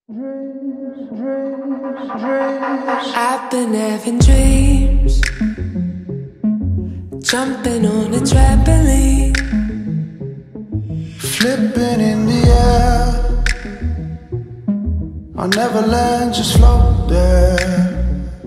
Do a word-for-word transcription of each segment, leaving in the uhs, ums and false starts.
I've been having dreams, jumping on a trampoline, flipping in the air. I'll never land, just float there.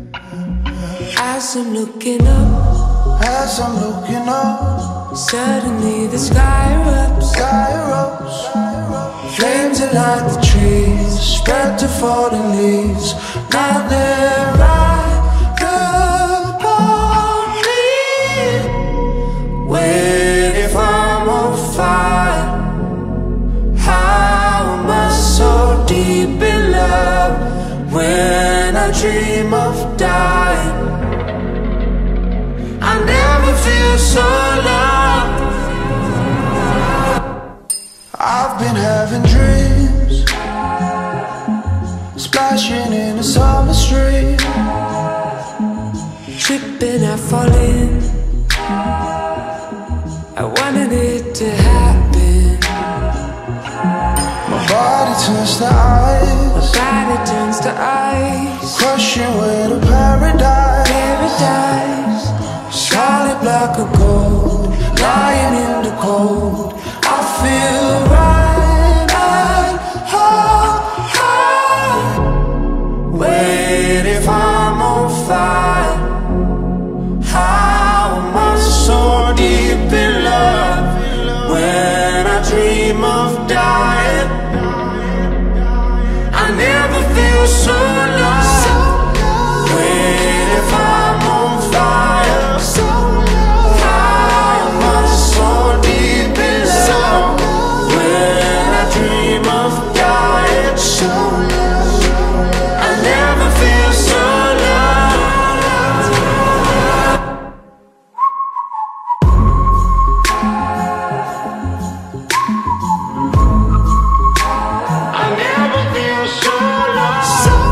As I'm looking up, As I'm looking up, suddenly the sky erupts. sky erupts. Flames alight the trees, spread to falling leaves. Now they're right upon me. Wait, if I'm on fire, how am I so deep in love? When I dream of dying, I never feel so loved. I've been having dreams, splashing in a summer stream, tripping, I fall in. I wanted it to happen. my body turns to ice, My body turns to ice. crushing with a paradise. Paradise, solid block of gold, lying in the cold. I feel right at home. Wait, if I'm on fire, how am I so deep in love? When I dream of dying, I never feel so lost. Wait, if I'm on fire, how am I so deep in love? When I dream of dying, I never feel so loved. I never feel so loved.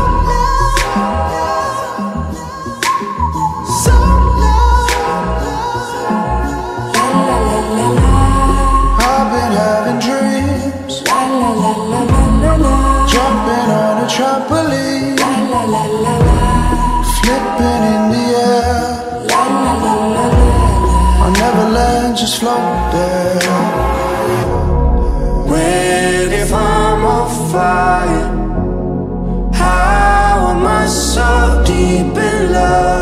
I've been having dreams, La la la la la la la. jumping on a trampoline, La la la la la. flipping in the air. La la la la la. I'll never land, just float there. Wait, if I'm on fire, how am I so deep in love?